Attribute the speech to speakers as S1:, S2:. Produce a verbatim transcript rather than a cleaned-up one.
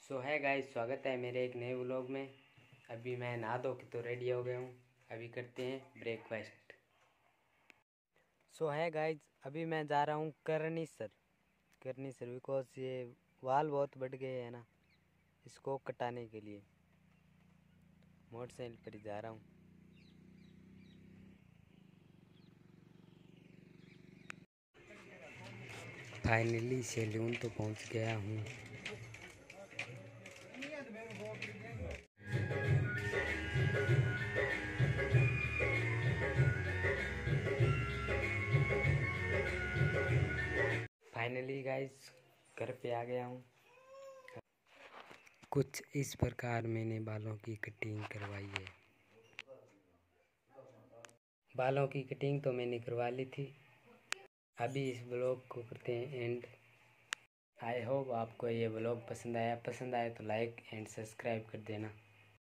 S1: सो है गाइस, स्वागत है मेरे एक नए व्लॉग में। अभी मैं नहा धो के तो रेडी हो गया हूँ। अभी करते हैं ब्रेकफास्ट। सो है गाइस, अभी मैं जा रहा हूँ करनीसर करनीसर बिकॉज ये वाल बहुत बढ़ गए हैं ना, इसको कटाने के लिए मोटरसाइकिल पर ही जा रहा हूँ। फाइनली सैलून तो पहुँच गया हूँ। फाइनली गाइस घर पे आ गया हूँ। कुछ इस प्रकार मैंने बालों की कटिंग करवाई है। बालों की कटिंग तो मैंने करवा ली थी। अभी इस ब्लॉग को करते हैं एंड। आई होप आपको ये ब्लॉग पसंद आया पसंद आया तो लाइक एंड सब्सक्राइब कर देना।